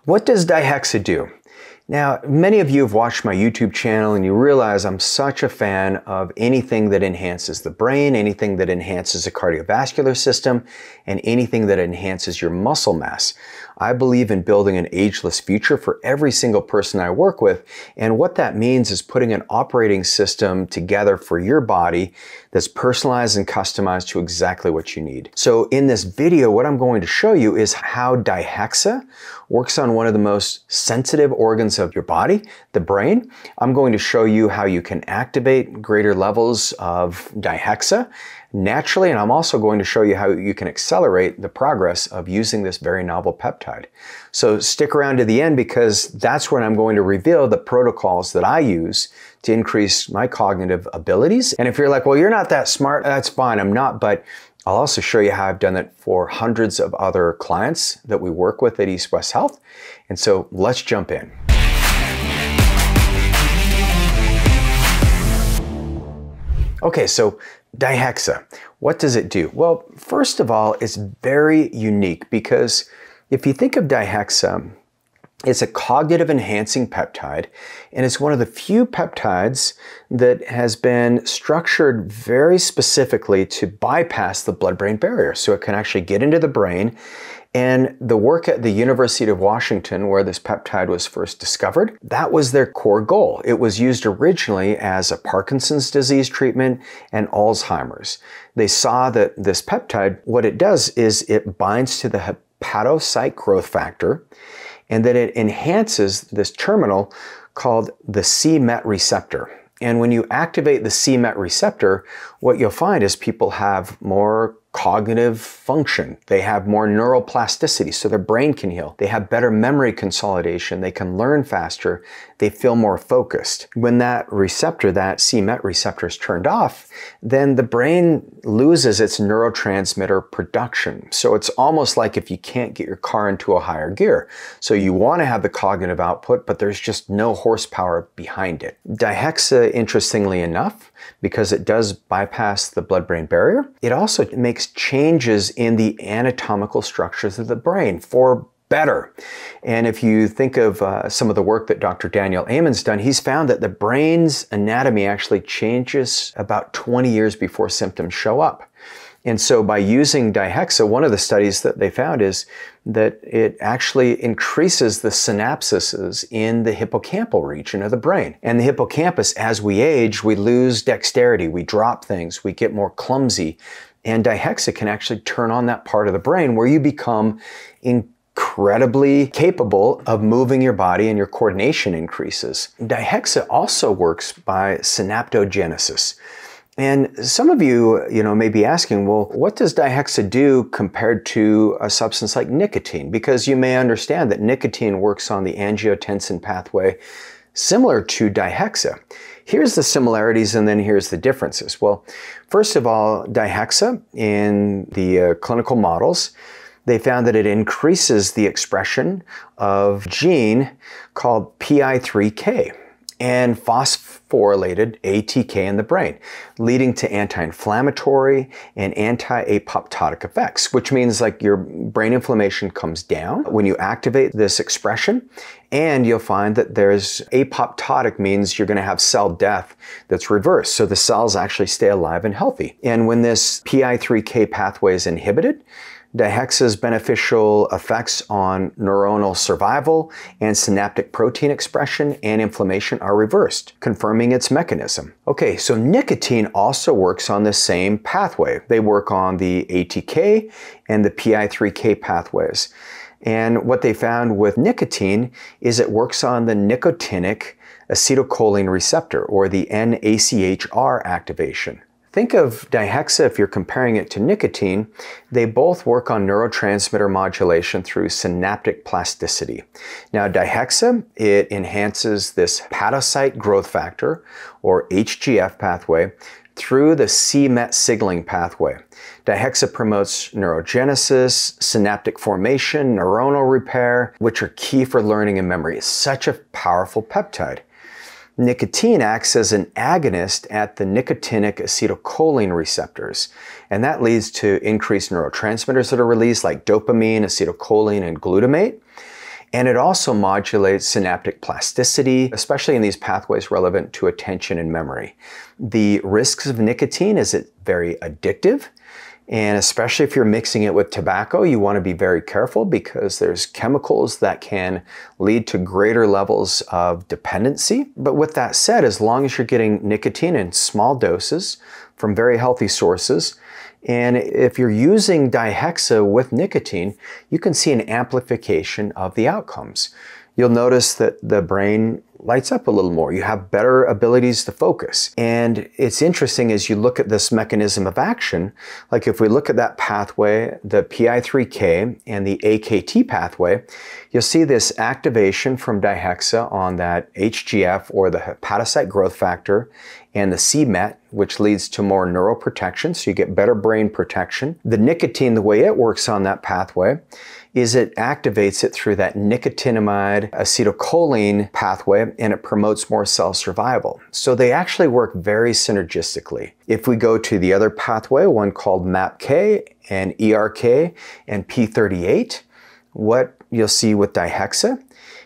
What does Dihexa do? Now, many of you have watched my YouTube channel and you realize I'm such a fan of anything that enhances the brain, anything that enhances the cardiovascular system, and anything that enhances your muscle mass. I believe in building an ageless future for every single person I work with, and what that means is putting an operating system together for your body that's personalized and customized to exactly what you need. So in this video, what I'm going to show you is how Dihexa works on one of the most sensitive organs of your body, the brain. I'm going to show you how you can activate greater levels of Dihexa naturally, and I'm also going to show you how you can accelerate the progress of using this very novel peptide. So stick around to the end, because that's when I'm going to reveal the protocols that I use to increase my cognitive abilities. And if you're like, well, you're not that smart, that's fine, I'm not, but I'll also show you how I've done it for hundreds of other clients that we work with at East West Health. And so let's jump in. Okay, so Dihexa, what does it do? Well, first of all, it's very unique because if you think of Dihexa, it's a cognitive enhancing peptide, and it's one of the few peptides that has been structured very specifically to bypass the blood-brain barrier. So it can actually get into the brain. And the work at the University of Washington, where this peptide was first discovered, that was their core goal. It was used originally as a Parkinson's disease treatment and Alzheimer's. They saw that this peptide, what it does is it binds to the hepatocyte growth factor, and then it enhances this terminal called the c-Met receptor. And when you activate the c-Met receptor, what you'll find is people have more cognitive function. They have more neuroplasticity, so their brain can heal. They have better memory consolidation. They can learn faster. They feel more focused. When that receptor, that c-Met receptor, is turned off, then the brain loses its neurotransmitter production. So it's almost like if you can't get your car into a higher gear. So you want to have the cognitive output, but there's just no horsepower behind it. Dihexa, interestingly enough, because it does bypass the blood-brain barrier, it also makes changes in the anatomical structures of the brain for better. And if you think of some of the work that Dr. Daniel Amen's done, he's found that the brain's anatomy actually changes about 20 years before symptoms show up. And so by using Dihexa, one of the studies that they found is that it actually increases the synapses in the hippocampal region of the brain. And the hippocampus, as we age, we lose dexterity, we drop things, we get more clumsy. And Dihexa can actually turn on that part of the brain where you become incredibly capable of moving your body and your coordination increases. Dihexa also works by synaptogenesis. And some of you, may be asking, well, what does Dihexa do compared to a substance like nicotine? Because you may understand that nicotine works on the angiotensin pathway similar to Dihexa. Here's the similarities and then here's the differences. Well, first of all, Dihexa in the clinical models, they found that it increases the expression of a gene called PI3K and phosphorylated ATK in the brain, leading to anti-inflammatory and anti-apoptotic effects, which means like your brain inflammation comes down when you activate this expression, and you'll find that there's apoptotic means you're going to have cell death that's reversed, so the cells actually stay alive and healthy. And when this PI3K pathway is inhibited, Dihexa's beneficial effects on neuronal survival and synaptic protein expression and inflammation are reversed, confirming its mechanism. Okay, so nicotine also works on the same pathway. They work on the ATK and the PI3K pathways. And what they found with nicotine is it works on the nicotinic acetylcholine receptor, or the NACHR activation. Think of Dihexa, if you're comparing it to nicotine, they both work on neurotransmitter modulation through synaptic plasticity. Now Dihexa, it enhances this hepatocyte growth factor, or HGF pathway, through the c-Met signaling pathway. Dihexa promotes neurogenesis, synaptic formation, neuronal repair, which are key for learning and memory. It's such a powerful peptide. Nicotine acts as an agonist at the nicotinic acetylcholine receptors, and that leads to increased neurotransmitters that are released like dopamine, acetylcholine, and glutamate. And it also modulates synaptic plasticity, especially in these pathways relevant to attention and memory. The risks of nicotine is it's very addictive. And especially if you're mixing it with tobacco, you want to be very careful because there's chemicals that can lead to greater levels of dependency. But with that said, as long as you're getting nicotine in small doses from very healthy sources, and if you're using Dihexa with nicotine, you can see an amplification of the outcomes. You'll notice that the brain lights up a little more. You have better abilities to focus. And it's interesting as you look at this mechanism of action, like if we look at that pathway, the PI3K and the AKT pathway, you'll see this activation from Dihexa on that HGF or the hepatocyte growth factor and the CMET, which leads to more neuroprotection, so you get better brain protection. The nicotine, the way it works on that pathway, is it activates it through that nicotinamide acetylcholine pathway, and it promotes more cell survival. So they actually work very synergistically. If we go to the other pathway, one called MAPK and ERK and P38, what you'll see with Dihexa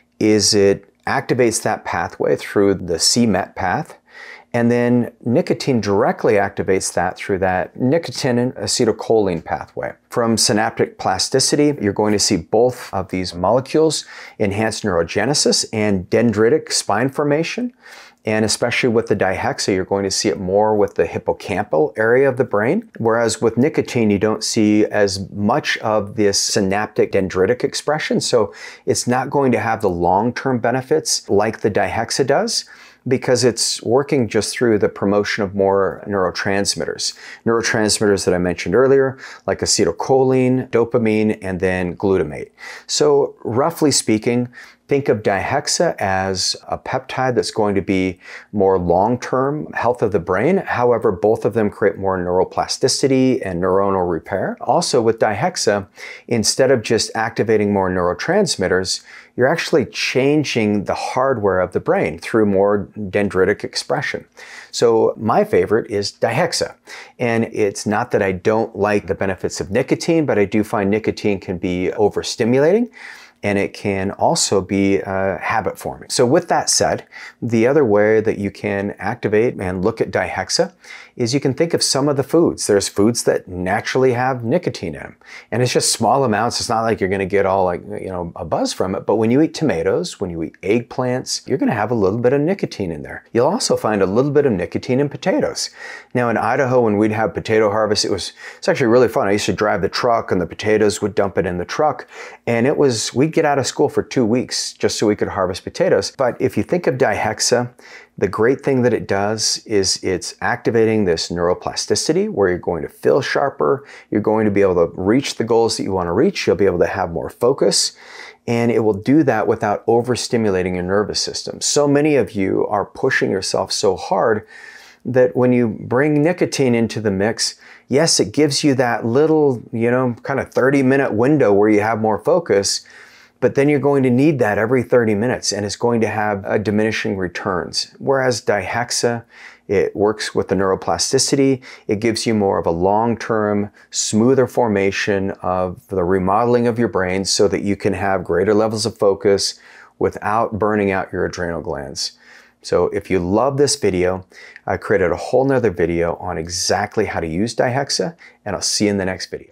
is it activates that pathway through the CMET path, and then nicotine directly activates that through that nicotinin acetylcholine pathway. From synaptic plasticity, you're going to see both of these molecules enhance neurogenesis and dendritic spine formation. And especially with the Dihexa, you're going to see it more with the hippocampal area of the brain. Whereas with nicotine, you don't see as much of this synaptic dendritic expression. So it's not going to have the long-term benefits like the Dihexa does, because it's working just through the promotion of more neurotransmitters. Neurotransmitters that I mentioned earlier, like acetylcholine, dopamine, and then glutamate. So roughly speaking, think of Dihexa as a peptide that's going to be more long-term health of the brain. However, both of them create more neuroplasticity and neuronal repair. Also with Dihexa, instead of just activating more neurotransmitters, you're actually changing the hardware of the brain through more dendritic expression. So my favorite is Dihexa. And it's not that I don't like the benefits of nicotine, but I do find nicotine can be overstimulating, and it can also be habit forming. So with that said, the other way that you can activate and look at Dihexa is you can think of some of the foods. There's foods that naturally have nicotine in them, and it's just small amounts. It's not like you're gonna get all like, a buzz from it, but when you eat tomatoes, when you eat eggplants, you're gonna have a little bit of nicotine in there. You'll also find a little bit of nicotine in potatoes. Now in Idaho, when we'd have potato harvest, it's actually really fun. I used to drive the truck and the potatoes would dump it in the truck, and we'd get out of school for 2 weeks just so we could harvest potatoes. But if you think of Dihexa, the great thing that it does is it's activating this neuroplasticity where you're going to feel sharper, you're going to be able to reach the goals that you want to reach, you'll be able to have more focus, and it will do that without overstimulating your nervous system. So many of you are pushing yourself so hard that when you bring nicotine into the mix, yes, it gives you that little, kind of 30-minute window where you have more focus, but then you're going to need that every 30 minutes and it's going to have a diminishing returns. Whereas Dihexa, it works with the neuroplasticity. It gives you more of a long-term, smoother formation of the remodeling of your brain so that you can have greater levels of focus without burning out your adrenal glands. So if you love this video, I created a whole nother video on exactly how to use Dihexa, and I'll see you in the next video.